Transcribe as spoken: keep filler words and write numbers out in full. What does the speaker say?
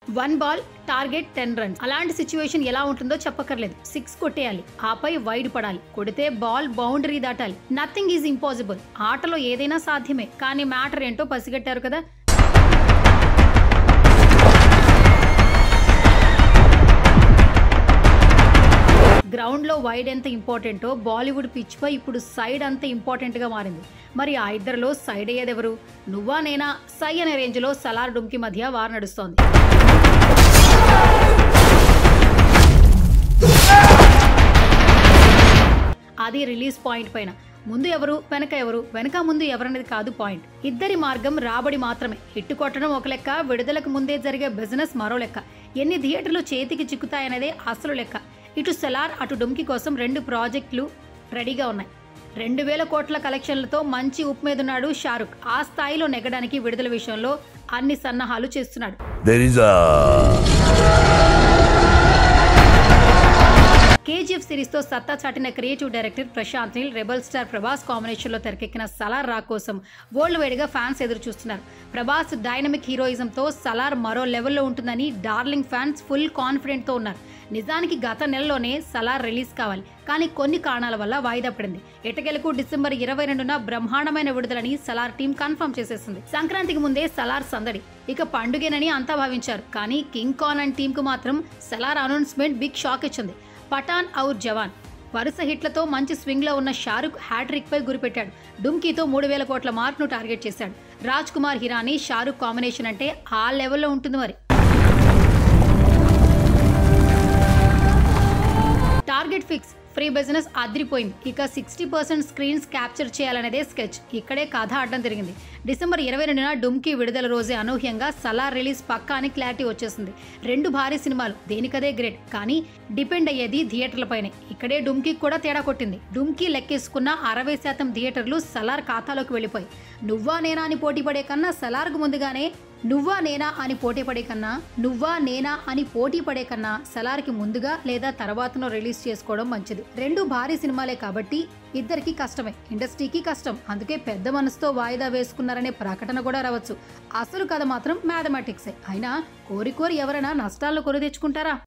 One ball target ten runs. అలాంటి situation ఎలా ఉంటుందో చెప్పక్కర్లేదు. సిక్స్ కొట్టేయాలి, ఆపై వైడ్ పడాలి, కొడితే బాల్ బౌండరీ దాటాలి. Nothing is impossible. ఆటలో ఏదైనా సాధ్యమే, కానీ మ్యాటర్ ఏంటో పసిగట్టారు కదా. గ్రౌండ్ లో వైడ్ ఎంత ఇంపార్టెంటో బాలీవుడ్ పిచ్ పై ఇప్పుడు సైడ్ అంత ఇంపార్టెంట్ గా మారింది. మరి ఆ ఇద్దరిలో సైడ్ అయ్యేదెవరు? నువ్వా నేనా సై అనే రేంజ్ లో సలార్ డుమ్కి మధ్య వార్ నడుస్తోంది. అది రిలీజ్ పాయింట్ పైన. ముందు ఎవరు, వెనక ఎవరు, వెనక ముందు ఎవరనేది కాదు పాయింట్. ఇద్దరి మార్గం రాబడి మాత్రమే. హిట్ కొట్టడం ఒక లెక్క, విడుదలకు ముందే జరిగే బిజినెస్ మరో లెక్క. ఎన్ని థియేటర్లు చేతికి చిక్కుతాయనేదే అసలు లెక్క. ఇటు సలార్ అటు డుమ్కి కోసం రెండు ప్రాజెక్టులు రెడీగా ఉన్నాయి. రెండు వేల కోట్ల కలెక్షన్లతో మంచి ఉప్ మీదున్నాడు షారుఖ్. ఆ స్థాయిలో నెగ్గడానికి విడుదల విషయంలో అన్ని సన్నాహాలు చేస్తున్నాడు. కేజీఎఫ్ సిరీస్ తో సత్తా చాటిన creative director Prashanth Neel, rebel star Prabhas combination లో తెరకెక్కిన సలార్ రా కోసం వరల్డ్ వైడ్ గా ఫ్యాన్స్ ఎదురు చూస్తున్నారు. ప్రభాస్ డైనమిక్ హీరోయిజం తో సలార్ మరో లెవెల్లో ఉంటుందని డార్లింగ్ ఫ్యాన్స్ ఫుల్ కాన్ఫిడెంట్ తో ఉన్నారు. నిజానికి గత నెలలోనే సలార్ రిలీజ్ కావాలి, కానీ కొన్ని కారణాల వల్ల వాయిదా పడింది. ఎటకెలకు డిసెంబర్ ఇరవై రెండున బ్రహ్మాండమైన విడుదలని సలార్ టీం కన్ఫర్మ్ చేసేసింది. సంక్రాంతికి ముందే సలార్ సందడి, ఇక పండుగేనని అంతా భావించారు. కానీ కింగ్ ఖాన్ అండ్ టీమ్ కు మాత్రం సలార్ అనౌన్స్మెంట్ బిగ్ షాక్ ఇచ్చింది. పఠాన్ ఔర్ జవాన్ వరుస హిట్లతో మంచి స్వింగ్ లో ఉన్న షారుఖ్ హ్యాట్రిక్ పై గురిపెట్టాడు. డుమ్కీతో మూడు వేల కోట్ల మార్క్ ను టార్గెట్ చేశాడు. రాజ్ కుమార్ హిరానీ షారుఖ్ కాంబినేషన్ అంటే ఆ లెవెల్లో ఉంటుంది. మరి టార్గెట్ ఫిక్స్, ఫ్రీ బిజినెస్ అదిరిపోయింది. ఇక సిక్స్టీ పర్సెంట్ స్క్రీన్స్ క్యాప్చర్ చేయాలనేదే స్కెచ్. ఇక్కడే కథ అడ్డం తిరిగింది. డిసెంబర్ ఇరవై రెండున డుమ్కి విడుదల రోజే అనూహ్యంగా సలార్ రిలీజ్ పక్కా అని క్లారిటీ వచ్చేసింది. రెండు భారీ సినిమాలు, దేనికదే గ్రేట్, కానీ డిపెండ్ అయ్యేది థియేటర్లపైనే. ఇక్కడే డుమ్కి కూడా తేడా కొట్టింది. డుమ్కి లెక్కేసుకున్న అరవై శాతం థియేటర్లు సలార్ ఖాతాలోకి వెళ్ళిపోయి. నువ్వా నేనా అని పోటీ పడే కన్నా సలార్కు ముందుగానే నువ్వా నేనా అని పోటీ పడే కన్నా నువ్వా నేనా అని పోటీ పడే కన్నా సలార్కి ముందుగా లేదా తర్వాతనో రిలీజ్ చేసుకోవడం మంచిది. రెండు భారీ సినిమాలే కాబట్టి ఇద్దరికి కష్టమే, ఇండస్ట్రీకి కష్టం. అందుకే పెద్ద మనసుతో వాయిదా వేసుకున్నారనే ప్రకటన కూడా రావచ్చు. అసలు కథ మాత్రం మ్యాథమెటిక్సే. అయినా కోరి కోరి ఎవరైనా నష్టాలను కొని తెచ్చుకుంటారా?